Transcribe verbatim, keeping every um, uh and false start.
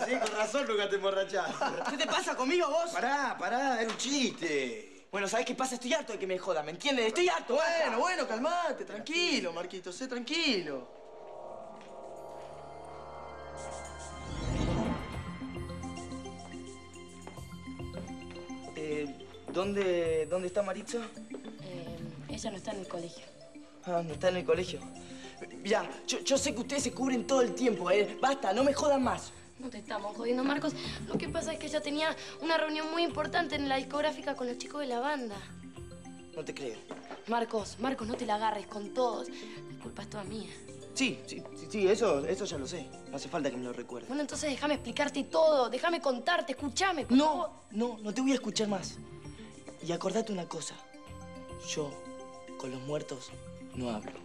sí, con razón nunca te emborrachás. ¿Qué te pasa conmigo, vos? Pará, pará, era un chiste. Bueno, ¿sabés qué pasa? Estoy harto de que me jodan, ¿me entiendes? Estoy harto. Bueno, bueno, calmate, tranquilo, Marquito, sé tranquilo. Eh, ¿dónde, ¿Dónde está Maritza? Eh, ella no está en el colegio. Ah, no está en el colegio. Ya, yo, yo sé que ustedes se cubren todo el tiempo, ¿eh? Basta, no me jodan más. No te estamos jodiendo, Marcos. Lo que pasa es que ella tenía una reunión muy importante en la discográfica con los chicos de la banda. No te creo. Marcos, Marcos, no te la agarres con todos. La culpa es toda mía. Sí, sí, sí, sí, eso, eso ya lo sé. No hace falta que me lo recuerdes. Bueno, entonces déjame explicarte todo. Déjame contarte, escúchame, por favor. No, no, no te voy a escuchar más. Y acordate una cosa. Yo, con los muertos, no hablo.